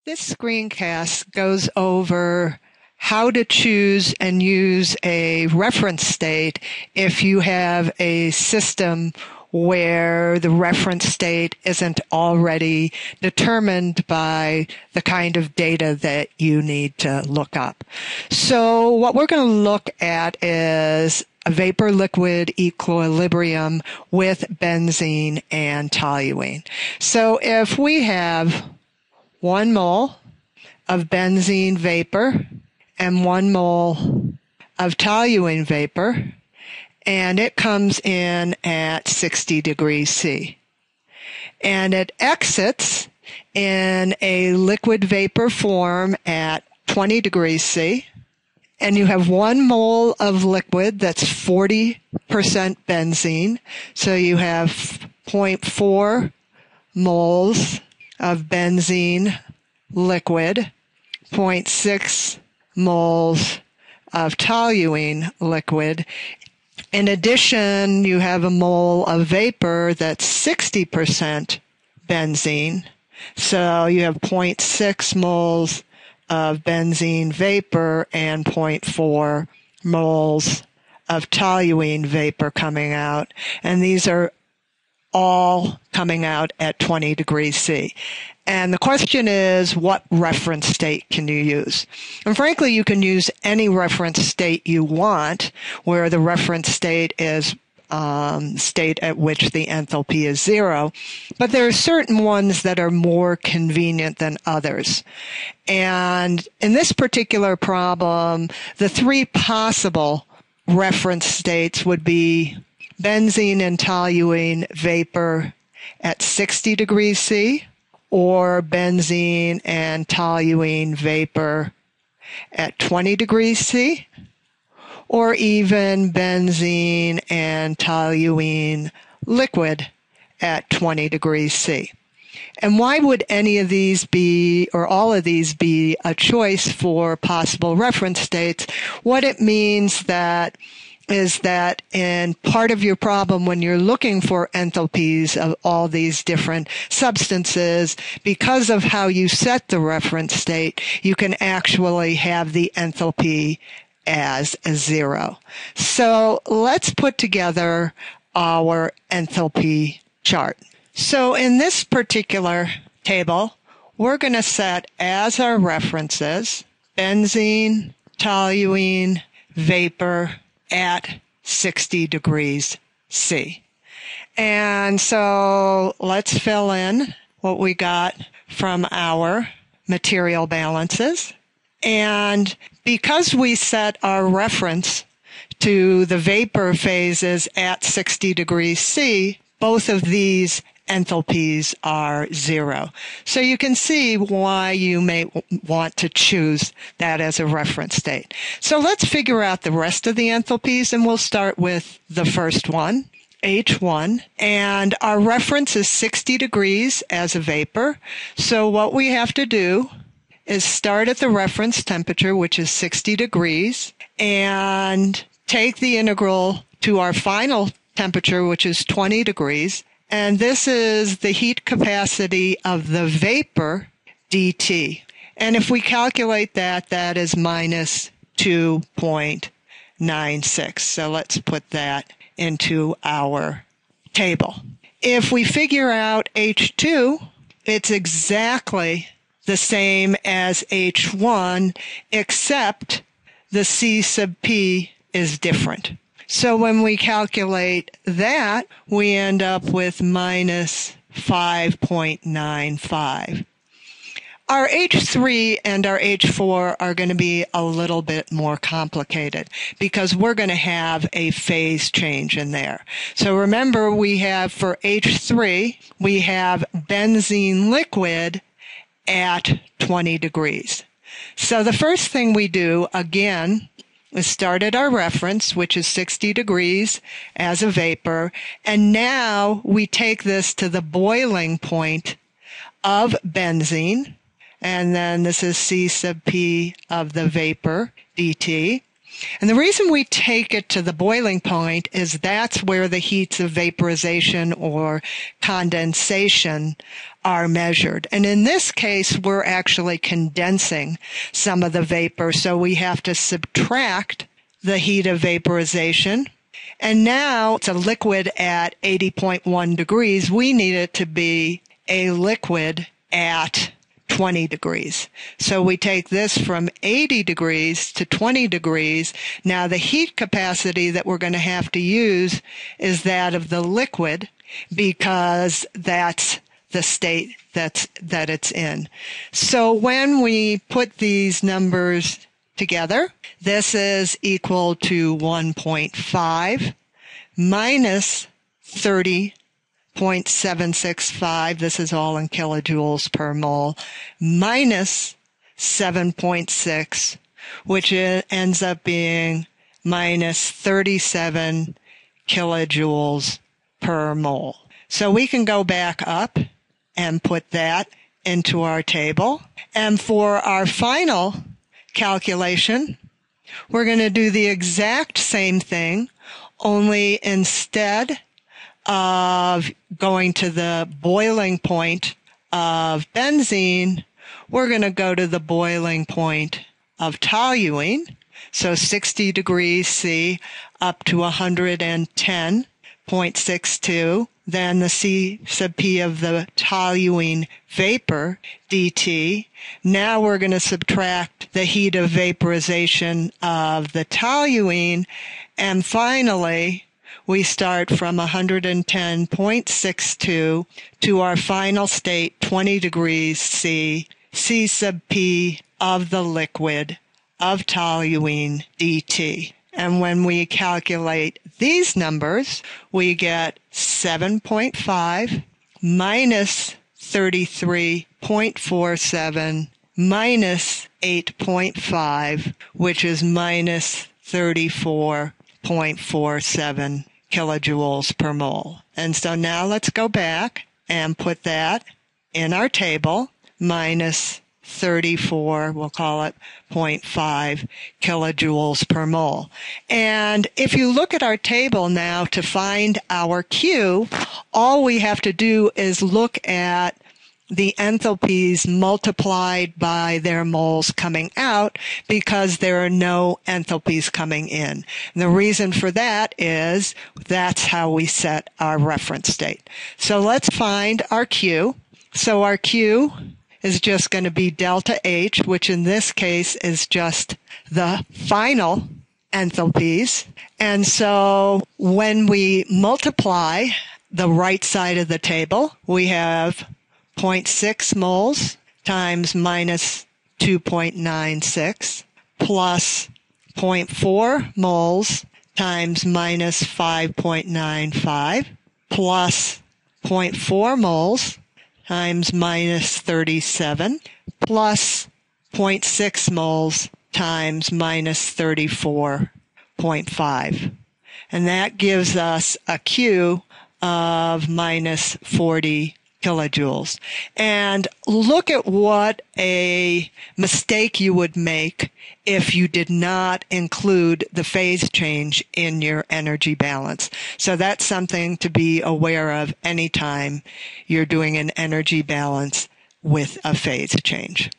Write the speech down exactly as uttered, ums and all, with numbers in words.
This screencast goes over how to choose and use a reference state if you have a system where the reference state isn't already determined by the kind of data that you need to look up. So what we're going to look at is a vapor-liquid equilibrium with benzene and toluene. So if we have one mole of benzene vapor and one mole of toluene vapor, and it comes in at sixty degrees C. And it exits in a liquid vapor form at twenty degrees C. And you have one mole of liquid that's forty percent benzene. So you have zero point four moles of benzene liquid, zero point six moles of toluene liquid. In addition, you have a mole of vapor that's sixty percent benzene. So you have zero point six moles of benzene vapor and zero point four moles of toluene vapor coming out. And these are all coming out at twenty degrees C. And the question is, what reference state can you use? And frankly, you can use any reference state you want, where the reference state is um, state at which the enthalpy is zero. But there are certain ones that are more convenient than others. And in this particular problem, the three possible reference states would be benzene and toluene vapor at sixty degrees C, or benzene and toluene vapor at twenty degrees C, or even benzene and toluene liquid at twenty degrees C. And why would any of these be, or all of these be, a choice for possible reference states? What it means that is that in part of your problem when you're looking for enthalpies of all these different substances, because of how you set the reference state, you can actually have the enthalpy as a zero. So let's put together our enthalpy chart. So in this particular table, we're going to set as our references benzene, toluene, vapor, at sixty degrees C. And so let's fill in what we got from our material balances. And because we set our reference to the vapor phases at sixty degrees C, both of these enthalpies are zero. So you can see why you may w- want to choose that as a reference state. So let's figure out the rest of the enthalpies, and we'll start with the first one, H one. And our reference is sixty degrees as a vapor. So what we have to do is start at the reference temperature, which is sixty degrees, and take the integral to our final temperature, which is twenty degrees. And this is the heat capacity of the vapor dt. And if we calculate that, that is minus two point nine six. So let's put that into our table. If we figure out H two, it's exactly the same as H one, except the C sub P is different. So when we calculate that, we end up with minus five point nine five. Our H three and our H four are going to be a little bit more complicated because we're going to have a phase change in there. So remember, we have for H three, we have benzene liquid at twenty degrees. So the first thing we do, again, we start at our reference, which is sixty degrees as a vapor, and now we take this to the boiling point of benzene, and then this is C sub P of the vapor dt. And the reason we take it to the boiling point is that's where the heats of vaporization or condensation are measured. And in this case, we're actually condensing some of the vapor, so we have to subtract the heat of vaporization. And now it's a liquid at eighty point one degrees. We need it to be a liquid at twenty degrees. So we take this from eighty degrees to twenty degrees. Now the heat capacity that we're going to have to use is that of the liquid, because that's the state that's, that it's in. So when we put these numbers together, this is equal to one point five minus thirty point seven six five, this is all in kilojoules per mole, minus seven point six, which ends up being minus thirty-seven kilojoules per mole. So we can go back up and put that into our table. And for our final calculation, we're going to do the exact same thing, only instead of going to the boiling point of benzene, we're going to go to the boiling point of toluene. So sixty degrees C up to one hundred ten point six two. Then the C sub P of the toluene vapor, dt. Now we're going to subtract the heat of vaporization of the toluene. And finally, we start from one hundred ten point six two to our final state, twenty degrees C, C sub P of the liquid of toluene dt. And when we calculate these numbers, we get seven point five minus thirty-three point four seven minus eight point five, which is minus thirty-four point four seven kilojoules per mole. And so now let's go back and put that in our table, minus thirty-four, we'll call it zero point five kilojoules per mole. And if you look at our table now to find our Q, all we have to do is look at the enthalpies multiplied by their moles coming out, because there are no enthalpies coming in. And the reason for that is that's how we set our reference state. So let's find our Q. So our Q is just going to be delta H, which in this case is just the final enthalpies. And so when we multiply the right side of the table, we have zero point six moles times minus two point nine six plus zero point four moles times minus five point nine five plus zero point four moles times minus thirty-seven plus zero point six moles times minus thirty-four point five. And that gives us a Q of minus forty kilojoules. And look at what a mistake you would make if you did not include the phase change in your energy balance. So that's something to be aware of anytime you're doing an energy balance with a phase change.